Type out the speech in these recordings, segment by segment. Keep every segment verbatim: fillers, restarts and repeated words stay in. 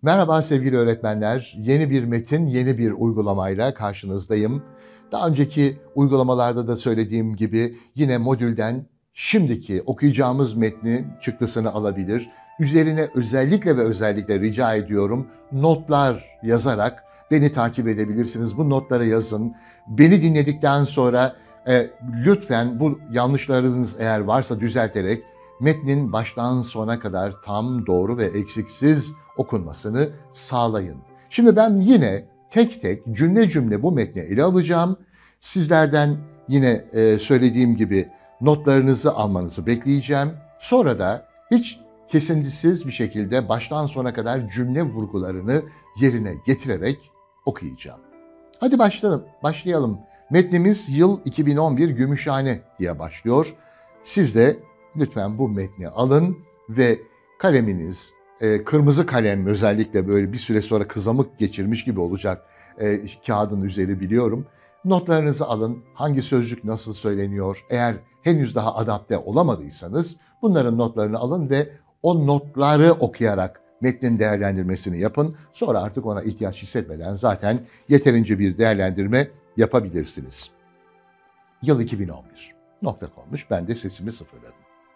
Merhaba sevgili öğretmenler. Yeni bir metin, yeni bir uygulamayla karşınızdayım. Daha önceki uygulamalarda da söylediğim gibi yine modülden şimdiki okuyacağımız metnin çıktısını alabilir. Üzerine özellikle ve özellikle rica ediyorum notlar yazarak beni takip edebilirsiniz. Bu notları yazın. Beni dinledikten sonra e, lütfen bu yanlışlarınız eğer varsa düzelterek metnin baştan sona kadar tam, doğru ve eksiksiz okunmasını sağlayın. Şimdi ben yine tek tek cümle cümle bu metni ele alacağım. Sizlerden yine e, söylediğim gibi notlarınızı almanızı bekleyeceğim. Sonra da hiç kesintisiz bir şekilde baştan sona kadar cümle vurgularını yerine getirerek okuyacağım. Hadi başlayalım. Başlayalım. Metnimiz yıl iki bin on bir Gümüşhane diye başlıyor. Siz de lütfen bu metni alın ve kaleminiz, e, kırmızı kalem özellikle böyle bir süre sonra kızamık geçirmiş gibi olacak e, kağıdın üzeri biliyorum. Notlarınızı alın. Hangi sözcük nasıl söyleniyor? Eğer henüz daha adapte olamadıysanız bunların notlarını alın ve o notları okuyarak metnin değerlendirmesini yapın. Sonra artık ona ihtiyaç hissetmeden zaten yeterince bir değerlendirme yapabilirsiniz. Yıl iki bin on bir. Nokta konmuş. Ben de sesimi sıfırladım.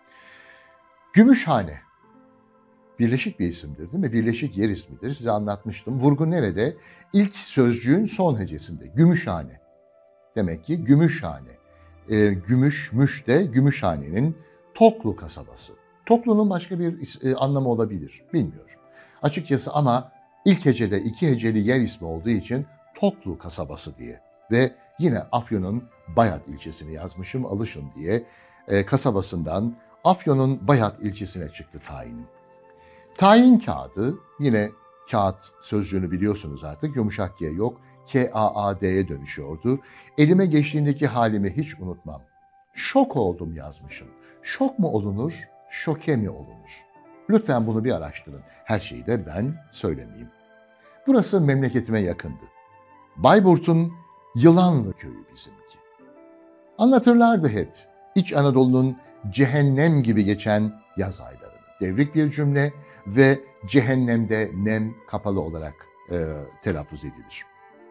Gümüşhane. Birleşik bir isimdir değil mi? Birleşik yer ismidir. Size anlatmıştım. Vurgu nerede? İlk sözcüğün son hecesinde. Gümüşhane. Demek ki Gümüşhane. E, gümüşmüş de Gümüşhane'nin Toklu kasabası. Toklu'nun başka bir e, anlamı olabilir. Bilmiyorum. Açıkçası ama ilk hecede iki heceli yer ismi olduğu için Toklu kasabası diye ve yine Afyon'un Bayat ilçesini yazmışım alışın diye e, kasabasından Afyon'un Bayat ilçesine çıktı tayinim. Tayin kağıdı, yine kağıt sözcüğünü biliyorsunuz artık, yumuşak G yok, K A A D'ye dönüşüyordu. Elime geçtiğindeki halimi hiç unutmam. Şok oldum yazmışım. Şok mu olunur, şoke mi olunur? Lütfen bunu bir araştırın. Her şeyi de ben söylemeyeyim. Burası memleketime yakındı. Bayburt'un Yılanlı köyü bizimki. Anlatırlardı hep İç Anadolu'nun cehennem gibi geçen yaz aylarını. Devrik bir cümle ve cehennemde nem kapalı olarak e, telaffuz edilir.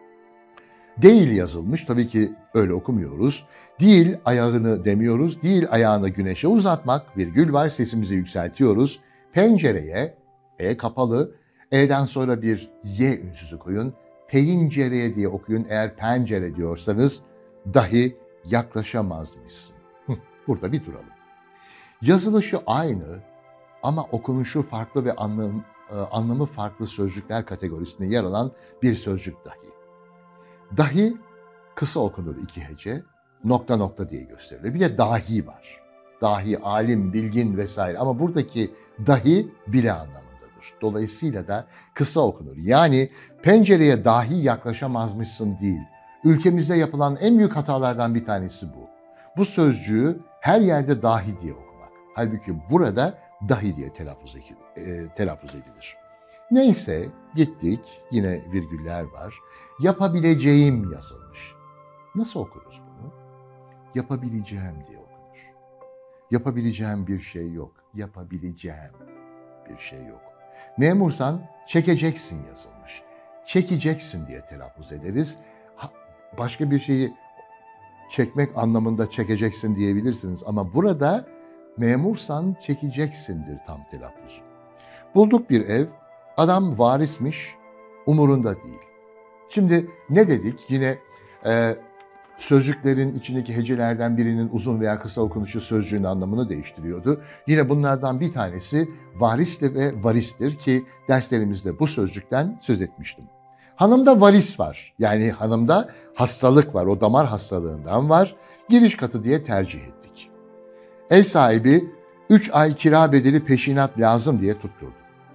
Değil yazılmış, tabii ki öyle okumuyoruz. Değil ayağını demiyoruz, değil ayağını güneşe uzatmak, virgül var, sesimizi yükseltiyoruz. Pencereye, E kapalı, E'den sonra bir Y ünsüzü koyun. Pencereye diye okuyun, eğer pencere diyorsanız dahi yaklaşamazmışsın. Burada bir duralım. Yazılışı aynı ama okunuşu farklı ve anlam, anlamı farklı sözcükler kategorisinde yer alan bir sözcük dahi. Dahi kısa okunur iki hece, nokta nokta diye gösterilir. Bir de dahi var. Dahi, alim, bilgin vesaire ama buradaki dahi bile anlamındadır. Dolayısıyla da kısa okunur. Yani pencereye dahi yaklaşamazmışsın değil. Ülkemizde yapılan en büyük hatalardan bir tanesi bu. Bu sözcüğü her yerde dahi diye okumak. Halbuki burada dahi diye telaffuz edilir. E, telaffuz edilir. Neyse gittik, yine virgüller var. Yapabileceğim yazılmış. Nasıl okuruz bunu? Yapabileceğim diye okunur. Yapabileceğim bir şey yok. Yapabileceğim bir şey yok. Memursan çekeceksin yazılmış. Çekeceksin diye telaffuz ederiz. Ha, başka bir şeyi çekmek anlamında çekeceksin diyebilirsiniz ama burada memursan çekeceksindir tam telaffuzu. Bulduk bir ev, adam varismiş, umurunda değil. Şimdi ne dedik? Yine e, sözcüklerin içindeki hecelerden birinin uzun veya kısa okunuşu sözcüğün anlamını değiştiriyordu. Yine bunlardan bir tanesi varisli ve varistir ki derslerimizde bu sözcükten söz etmiştim. Hanımda varis var. Yani hanımda hastalık var. O damar hastalığından var. Giriş katı diye tercih ettik. Ev sahibi üç ay kira bedeli peşinat lazım diye tutturdu.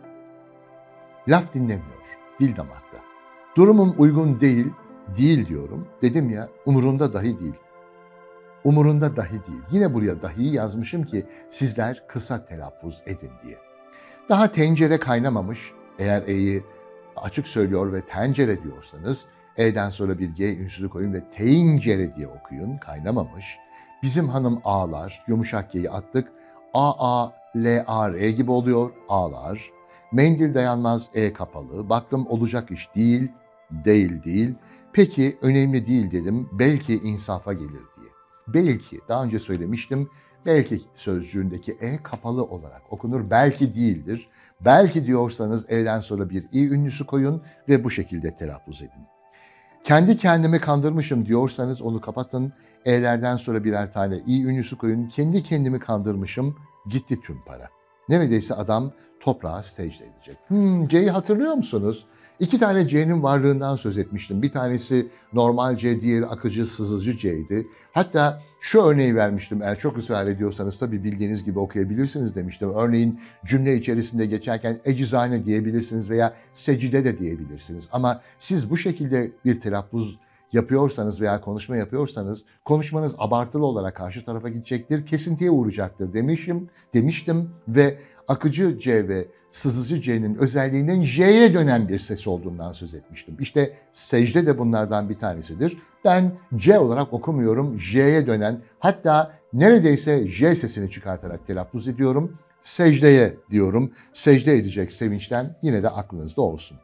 Laf dinlemiyor. Dil damakta. Durumum uygun değil, değil diyorum. Dedim ya, umurunda dahi değil. Umurunda dahi değil. Yine buraya dahi yazmışım ki sizler kısa telaffuz edin diye. Daha tencere kaynamamış. Eğer E'yi açık söylüyor ve tencere diyorsanız E'den sonra bir G ünsüzü koyun ve tencere diye okuyun. Kaynamamış. Bizim hanım ağlar. Yumuşak G'yi attık. A, A, L, A, R gibi oluyor. Ağlar. Mendil dayanmaz, E kapalı. Baktım olacak iş değil, değil değil. Peki önemli değil dedim, belki insafa gelir diye. Belki, daha önce söylemiştim, belki sözcüğündeki E kapalı olarak okunur, belki değildir. Belki diyorsanız E'den sonra bir İ ünlüsü koyun ve bu şekilde telaffuz edin. Kendi kendimi kandırmışım diyorsanız onu kapatın. E'lerden sonra birer tane İ ünlüsü koyun. Kendi kendimi kandırmışım, gitti tüm para. Neredeyse adam toprağa secde edecek. Hmm, C'yi hatırlıyor musunuz? İki tane C'nin varlığından söz etmiştim. Bir tanesi normal C, diğeri akıcı, sızıcı C'ydi. Hatta şu örneği vermiştim. Eğer çok ısrar ediyorsanız tabii bildiğiniz gibi okuyabilirsiniz demiştim. Örneğin cümle içerisinde geçerken eczane diyebilirsiniz veya secde de diyebilirsiniz. Ama siz bu şekilde bir telaffuz yapıyorsanız veya konuşma yapıyorsanız konuşmanız abartılı olarak karşı tarafa gidecektir, kesintiye uğrayacaktır demişim, demiştim ve akıcı C ve sızıcı C'nin özelliğinin J'ye dönen bir ses olduğundan söz etmiştim. İşte secde de bunlardan bir tanesidir. Ben C olarak okumuyorum, J'ye dönen, hatta neredeyse J sesini çıkartarak telaffuz ediyorum. Secdeye diyorum, secde edecek sevinçten, yine de aklınızda olsun.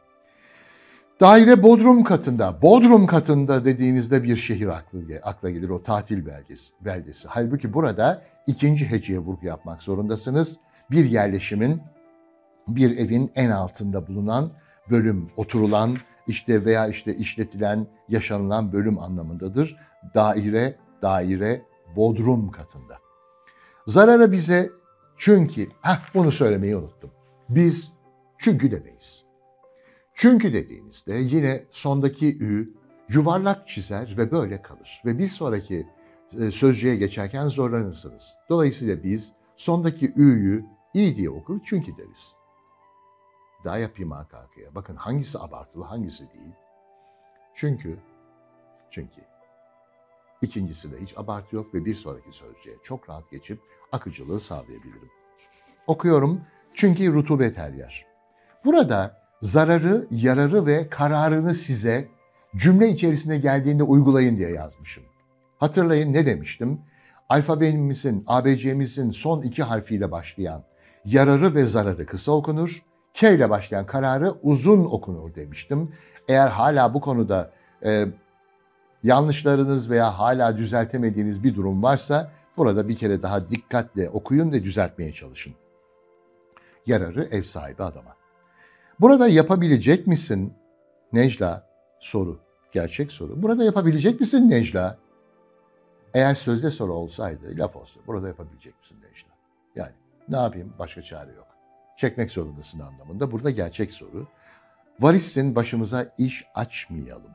Daire Bodrum katında. Bodrum katında dediğinizde bir şehir akla gelir, o tatil belgesi, beldesi. Halbuki burada ikinci heceye vurgu yapmak zorundasınız. Bir yerleşimin, bir evin en altında bulunan bölüm, oturulan işte veya işte işletilen, yaşanılan bölüm anlamındadır. Daire, daire Bodrum katında. Zararı bize çünkü, heh, bunu söylemeyi unuttum. Biz çünkü demeyiz. Çünkü dediğinizde yine sondaki ü yuvarlak çizer ve böyle kalır. Ve bir sonraki sözcüğe geçerken zorlanırsınız. Dolayısıyla biz sondaki ü'yü i diye okur çünkü deriz. Daha yapayım arka arkaya. Bakın hangisi abartılı, hangisi değil. Çünkü, çünkü. İkincisi de hiç abartı yok ve bir sonraki sözcüğe çok rahat geçip akıcılığı sağlayabilirim. Okuyorum çünkü rutubet her yer. Burada zararı, yararı ve kararını size cümle içerisine geldiğinde uygulayın diye yazmışım. Hatırlayın ne demiştim? Alfabemizin, A B C'mizin son iki harfiyle başlayan yararı ve zararı kısa okunur, K ile başlayan kararı uzun okunur demiştim. Eğer hala bu konuda e, yanlışlarınız veya hala düzeltemediğiniz bir durum varsa burada bir kere daha dikkatle okuyun ve düzeltmeye çalışın. Yararı ev sahibi adama. Burada yapabilecek misin Necla? Soru, gerçek soru. Burada yapabilecek misin Necla? Eğer sözde soru olsaydı, laf olsa, burada yapabilecek misin Necla? Yani ne yapayım, başka çare yok. Çekmek zorundasın anlamında. Burada gerçek soru. Varissin, başımıza iş açmayalım.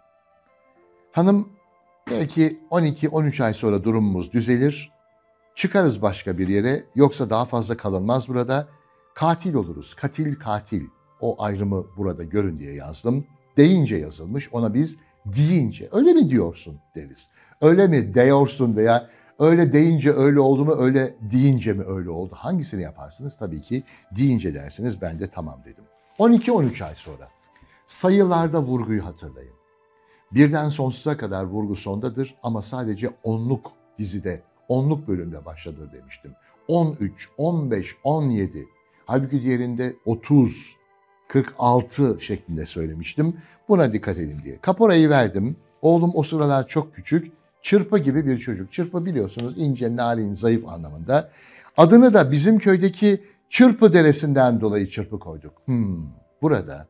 Hanım, belki on iki on üç ay sonra durumumuz düzelir. Çıkarız başka bir yere, yoksa daha fazla kalınmaz burada. Katil oluruz, katil katil. O ayrımı burada görün diye yazdım. Deyince yazılmış, ona biz deyince, öyle mi diyorsun deriz. Öyle mi diyorsun veya öyle deyince öyle oldu mu, öyle deyince mi öyle oldu? Hangisini yaparsınız? Tabii ki deyince dersiniz, ben de tamam dedim. on iki on üç ay sonra sayılarda vurguyu hatırlayın. Birden sonsuza kadar vurgu sondadır ama sadece onluk dizide, onluk bölümde başladır demiştim. on üç, on beş, on yedi, halbuki diğerinde otuz, kırk altı şeklinde söylemiştim. Buna dikkat edin diye. Kaporayı verdim. Oğlum o sıralar çok küçük. Çırpı gibi bir çocuk. Çırpı biliyorsunuz ince, narin, zayıf anlamında. Adını da bizim köydeki Çırpı Deresi'nden dolayı Çırpı koyduk. Hmm, burada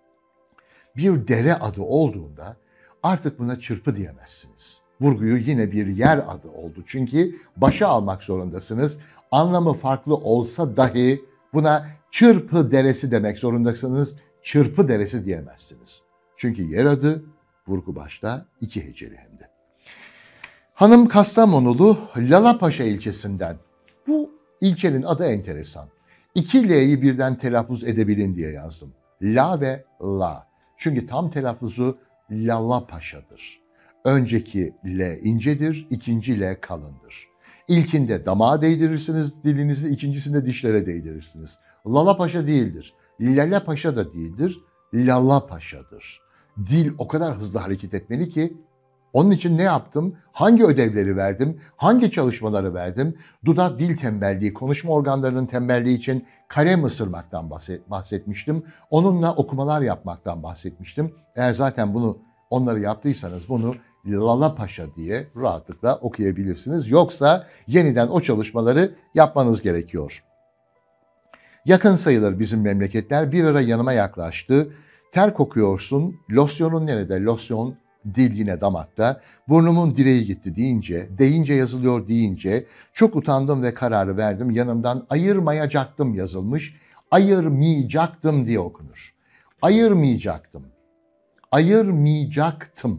bir dere adı olduğunda artık buna Çırpı diyemezsiniz. Vurguyu yine bir yer adı oldu. Çünkü başa almak zorundasınız. Anlamı farklı olsa dahi buna Çırpı Deresi demek zorundasınız. Çırpı Deresi diyemezsiniz. Çünkü yer adı, vurgu başta, iki heceli hem de. Hanım Kastamonulu Lalapaşa ilçesinden. Bu ilçenin adı enteresan. İki L'yi birden telaffuz edebilin diye yazdım. La ve la. Çünkü tam telaffuzu Lalapaşa'dır. Önceki L incedir, ikinci L kalındır. İlkinde damağa değdirirsiniz dilinizi, ikincisinde dişlere değdirirsiniz. Lalapaşa değildir. Lalapaşa da değildir. Lalapaşa'dır. Dil o kadar hızlı hareket etmeli ki Onun için ne yaptım? Hangi ödevleri verdim? Hangi çalışmaları verdim? Dudak dil tembelliği, konuşma organlarının tembelliği için kalem ısırmaktan bahsetmiştim. Onunla okumalar yapmaktan bahsetmiştim. Eğer zaten bunu onları yaptıysanız bunu Lala Paşa diye rahatlıkla okuyabilirsiniz. Yoksa yeniden o çalışmaları yapmanız gerekiyor. Yakın sayılır bizim memleketler. Bir ara yanıma yaklaştı. Ter kokuyorsun, losyonun nerede? Losyon, dil yine damakta. Burnumun direği gitti deyince, deyince yazılıyor deyince çok utandım ve kararı verdim. Yanımdan ayırmayacaktım yazılmış. Ayırmayacaktım diye okunur. Ayırmayacaktım. Ayırmayacaktım.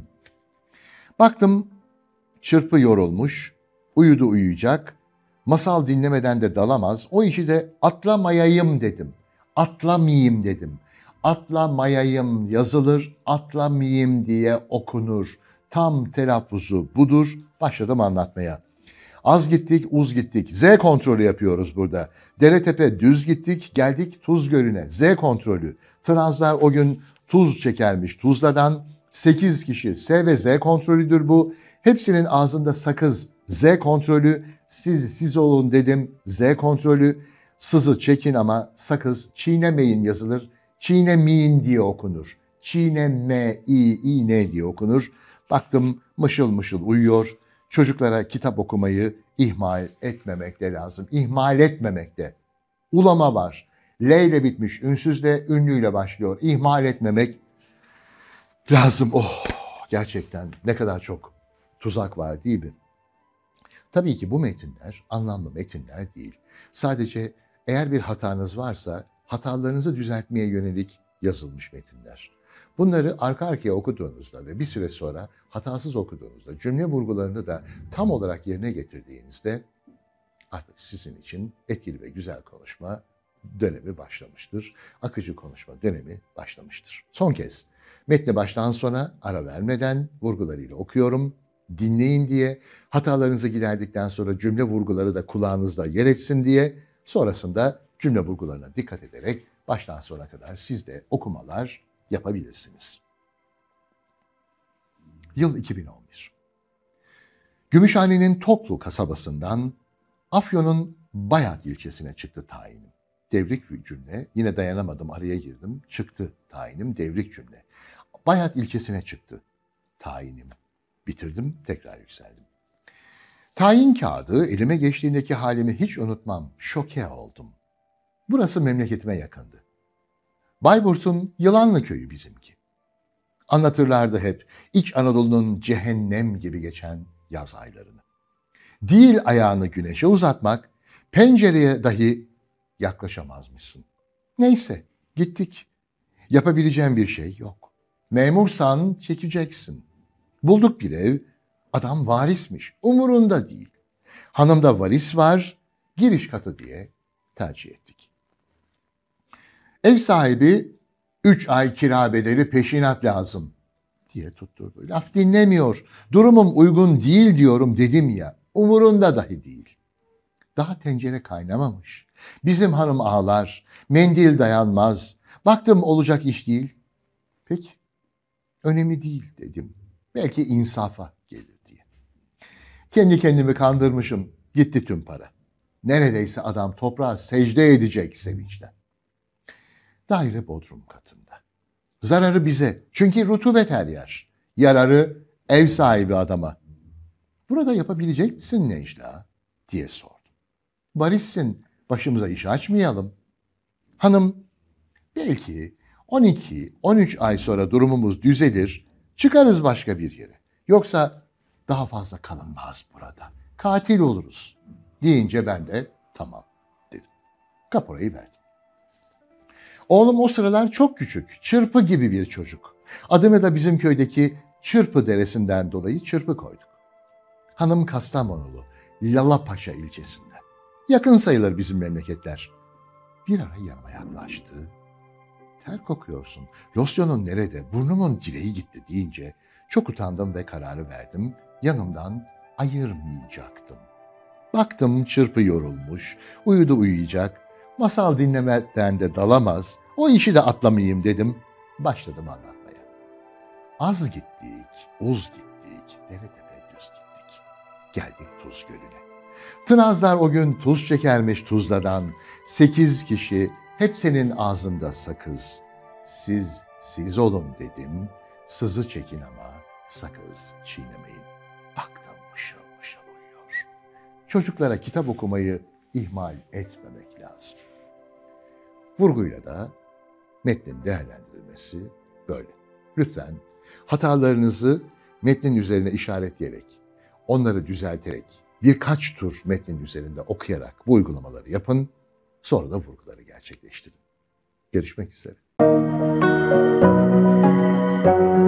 Baktım çırpı yorulmuş, uyudu uyuyacak. Masal dinlemeden de dalamaz. O işi de atlamayayım dedim. Atlamayayım dedim. Atlamayayım yazılır, atlamayayım diye okunur. Tam telaffuzu budur. Başladım anlatmaya. Az gittik, uz gittik. Z kontrolü yapıyoruz burada. Dere tepe düz gittik, geldik Tuz Gölü'ne. Z kontrolü. Translar o gün tuz çekermiş Tuzla'dan. sekiz kişi S ve Z kontrolüdür bu. Hepsinin ağzında sakız. Z kontrolü. Siz siz olun dedim. Z kontrolü. Sızı çekin ama sakız çiğnemeyin yazılır. Çiğnemeyin diye okunur. Çiğneme, i, i, ne diye okunur. Baktım mışıl mışıl uyuyor. Çocuklara kitap okumayı ihmal etmemek de lazım. İhmal etmemek de. Ulama var. L ile bitmiş, ünsüzle, ünlüyle başlıyor. İhmal etmemek lazım. Oh, gerçekten ne kadar çok tuzak var değil mi? Tabii ki bu metinler anlamlı metinler değil. Sadece eğer bir hatanız varsa hatalarınızı düzeltmeye yönelik yazılmış metinler. Bunları arka arkaya okuduğunuzda ve bir süre sonra hatasız okuduğunuzda, cümle vurgularını da tam olarak yerine getirdiğinizde artık sizin için etkili ve güzel konuşma dönemi başlamıştır. Akıcı konuşma dönemi başlamıştır. Son kez metni baştan sona ara vermeden vurgularıyla okuyorum. Dinleyin diye, hatalarınızı giderdikten sonra cümle vurguları da kulağınızda yer etsin diye, sonrasında cümle vurgularına dikkat ederek baştan sona kadar siz de okumalar yapabilirsiniz. Yıl iki bin on bir. Gümüşhane'nin Toklu kasabasından Afyon'un Bayat ilçesine çıktı tayinim. Devrik bir cümle, yine dayanamadım araya girdim, çıktı tayinim, devrik cümle. Bayat ilçesine çıktı tayinim. Bitirdim, tekrar yükseldim. Tayin kağıdı elime geçtiğindeki halimi hiç unutmam, şoke oldum. Burası memleketime yakındı. Bayburt'un Yılanlı köyü bizimki. Anlatırlardı hep İç Anadolu'nun cehennem gibi geçen yaz aylarını. Değil ayağını güneşe uzatmak, pencereye dahi yaklaşamazmışsın. Neyse, gittik. Yapabileceğim bir şey yok. Memursan çekeceksin. Bulduk bir ev, adam varismiş, umurunda değil. Hanımda varis var, giriş katı diye tercih ettik. Ev sahibi, üç ay kira bedeli peşinat lazım diye tutturdu. Laf dinlemiyor, durumum uygun değil diyorum dedim ya, umurunda dahi değil. Daha tencere kaynamamış. Bizim hanım ağlar, mendil dayanmaz. Baktım olacak iş değil. Peki, önemli değil dedim. Belki insafa gelir diye. Kendi kendimi kandırmışım. Gitti tüm para. Neredeyse adam toprağa secde edecek sevinçten. Daire bodrum katında. Zararı bize. Çünkü rutubet her yer. Yararı ev sahibi adama. Burada yapabilecek misin Necla? Diye sordum. Varissin. Başımıza iş açmayalım. Hanım, belki on iki on üç ay sonra durumumuz düzelir. Çıkarız başka bir yere. Yoksa daha fazla kalınmaz burada. Katil oluruz. Deyince ben de tamam dedim. Kaporayı verdim. Oğlum o sıralar çok küçük. Çırpı gibi bir çocuk. Adını da bizim köydeki Çırpı deresinden dolayı Çırpı koyduk. Hanım Kastamonulu, Lalapaşa ilçesinden. Yakın sayılır bizim memleketler. Bir ara yanıma yaklaştı. Ter kokuyorsun. Losyonun nerede? Burnumun direği gitti deyince çok utandım ve kararı verdim. Yanımdan ayırmayacaktım. Baktım Çırpı yorulmuş, uyudu uyuyacak. Masal dinlemeden de dalamaz. O işi de atlamayayım dedim. Başladım anlatmaya. Az gittik, uz gittik, dere tepe düz gittik. Geldik Tuz Gölü'ne. Tınazlar o gün tuz çekermiş Tuzla'dan. Sekiz kişi hep senin ağzında sakız. Siz, siz olun dedim, sızı çekin ama sakız çiğnemeyin. Baktım mışıl mışıl uyuyor. Çocuklara kitap okumayı ihmal etmemek lazım. Vurguyla da metnin değerlendirilmesi böyle. Lütfen hatalarınızı metnin üzerine işaretleyerek, onları düzelterek, birkaç tur metnin üzerinde okuyarak bu uygulamaları yapın, sonra da vurguları gerçekleştirin. Görüşmek üzere.